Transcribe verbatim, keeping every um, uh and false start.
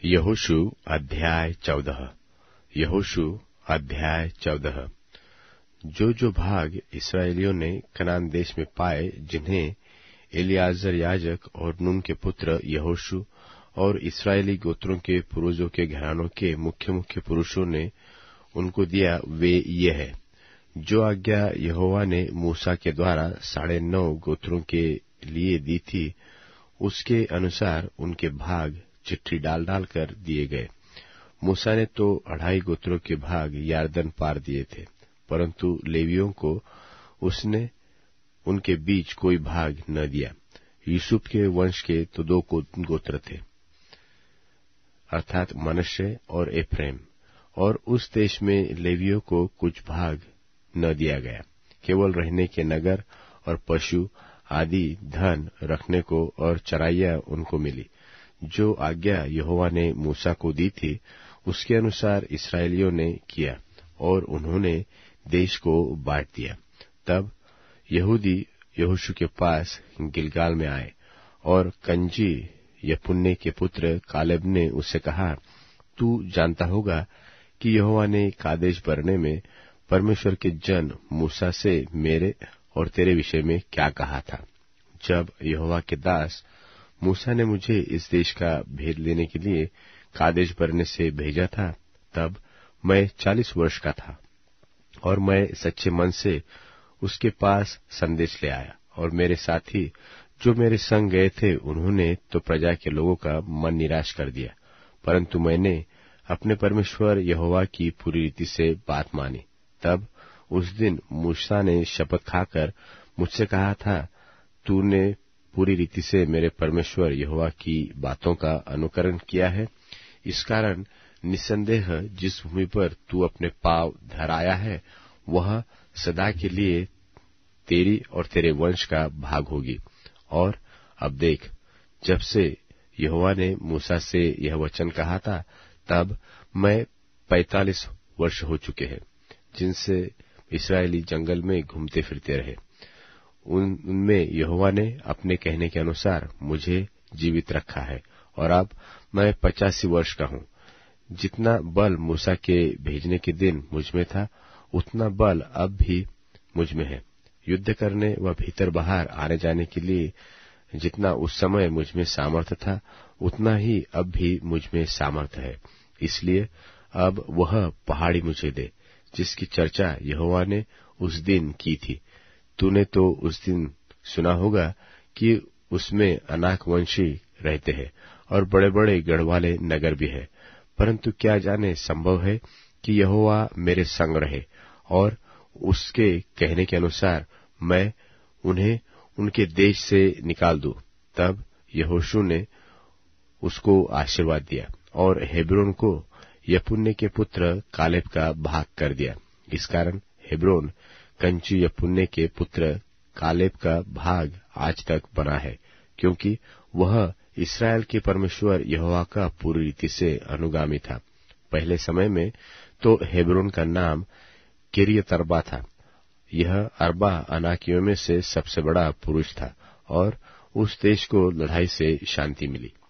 यहोशू अध्याय चौदह। यहोशू अध्याय चौदह। जो जो भाग इस्राएलियों ने कनान देश में पाए, जिन्हें एलियाजर याजक और नून के पुत्र यहोशू और इस्राएली गोत्रों के पूर्वजों के घरानों के मुख्य मुख्य पुरुषों ने उनको दिया, वे ये है जो आज्ञा यहोवा ने मूसा के द्वारा साढ़े नौ गोत्रों के लिए दी थी, उसके अनुसार उनके भाग चिट्ठी डाल डाल कर दिए गए। मूसा ने तो अढ़ाई गोत्रों के भाग यारदन पार दिए थे, परंतु लेवियों को उसने उनके बीच कोई भाग न दिया। यूसुफ के वंश के तो दो गोत्र थे, अर्थात मनश्शे और एफ्रेम, और उस देश में लेवियों को कुछ भाग न दिया गया। केवल रहने के नगर और पशु आदि धन रखने को और चराइयां उनको मिली। जो आज्ञा यहोवा ने मूसा को दी थी, उसके अनुसार इस्राएलियों ने किया और उन्होंने देश को बांट दिया। तब यहूदी यहोशू के पास गिलगाल में आए, और कंजी यपुन्ने के पुत्र कालेब ने उससे कहा, तू जानता होगा कि यहोवा ने कादेश बरने में परमेश्वर के जन मूसा से मेरे और तेरे विषय में क्या कहा था। जब यहोवा के दास मूसा ने मुझे इस देश का भेद लेने के लिए कादेश बरने से भेजा था, तब मैं चालीस वर्ष का था, और मैं सच्चे मन से उसके पास संदेश ले आया। और मेरे साथी जो मेरे संग गए थे, उन्होंने तो प्रजा के लोगों का मन निराश कर दिया, परंतु मैंने अपने परमेश्वर यहोवा की पूरी रीति से बात मानी। तब उस दिन मूसा ने शपथ खाकर मुझसे कहा था, तूने पूरी रीति से मेरे परमेश्वर यहोवा की बातों का अनुकरण किया है। इस कारण निसंदेह जिस भूमि पर तू अपने पांव धराया है, वह सदा के लिए तेरी और तेरे वंश का भाग होगी। और अब देख, जब से यहोवा ने मूसा से यह वचन कहा था, तब मैं पैंतालीस वर्ष हो चुके हैं, जिनसे इस्राएली जंगल में घूमते फिरते रहे। उन उनमें यहोवा ने अपने कहने के अनुसार मुझे जीवित रखा है, और अब मैं पचासी वर्ष का हूँ। जितना बल मूसा के भेजने के दिन मुझमें था, उतना बल अब भी मुझमें है। युद्ध करने व भीतर बाहर आने जाने के लिए जितना उस समय मुझमें सामर्थ्य था, उतना ही अब भी मुझमें सामर्थ्य है। इसलिए अब वह पहाड़ी मुझे दे, जिसकी चर्चा यहोवा ने उस दिन की थी। तूने तो उस दिन सुना होगा कि उसमें अनाक वंशी रहते हैं, और बड़े बड़े गढ़ वाले नगर भी है। परंतु क्या जाने संभव है कि यहोवा मेरे संग रहे, और उसके कहने के अनुसार मैं उन्हें उनके देश से निकाल दूं। तब यहोशू ने उसको आशीर्वाद दिया, और हेब्रोन को यपुन्ने के पुत्र कालेब का भाग कर दिया। इस कारण हेब्रोन कंची यपुन्ने के पुत्र कालेब का भाग आज तक बना है, क्योंकि वह इस्राएल के परमेश्वर यहोवा का पूरी रीति से अनुगामी था। पहले समय में तो हेब्रोन का नाम किरियत अर्बा था। यह अर्बा अनाकियों में से सबसे बड़ा पुरुष था, और उस देश को लड़ाई से शांति मिली।